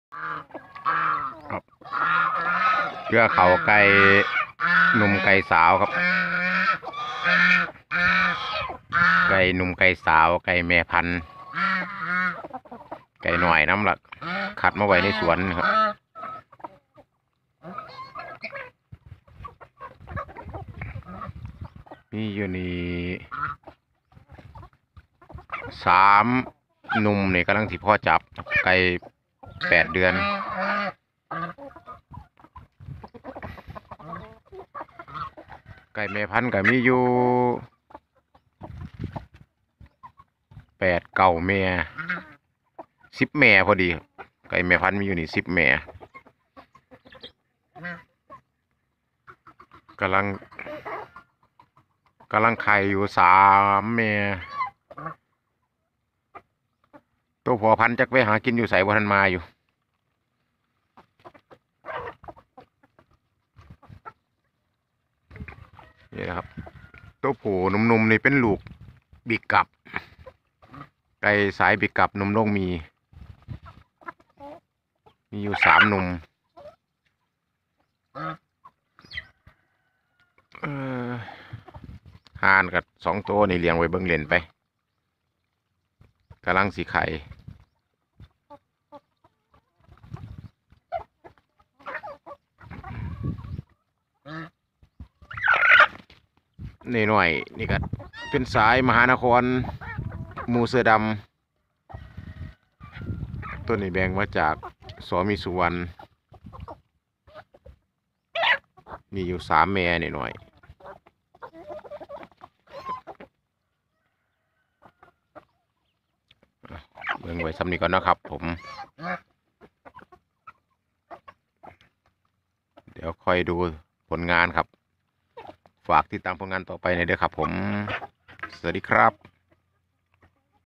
ครับเพื่อเขาไก่หนุ่มไก่สาวครับไก่หนุ่มไก่สาวไก่แม่พันธุ์ไก่หน่อยน้ำหลักขัดมาไว้ในสวนครับมีอยู่นี่3 หนุ่มนี่กำลังสิพ่อจับไก่8 เดือนไก่แม่พันธุ์ก็มีอยู่8-9 แม่10 แม่พอดีไก่แม่พันธุ์มีอยู่นี่10 แม่กำลังไข่อยู่3 แม่ตัวผัวพันธุ์จักไปหากินอยู่ใส่บ่ทันมาอยู่นี่นะครับตัวผู้หนุ่มๆนี่เป็นลูกบิกกับไก่สายบิกกับนมโลกมีอยู่3 หนุ่มห่านกับ2 ตัวนี่เลี้ยงไว้เบิ่งเล่นไปกำลังสีไข่นี่หน่อยนี่ก็เป็นสายมหานครหมูเสือดำตัวนี้แบ่งมาจากสมีสุวรรณมีอยู่3 แม่นี่หน่อยเบิ่งไว้ซ้ำนี้ก่อนนะครับผมเดี๋ยวคอยดูผลงานครับฝากติดตามผลงานต่อไปในเด้อครับผมสวัสดีครับ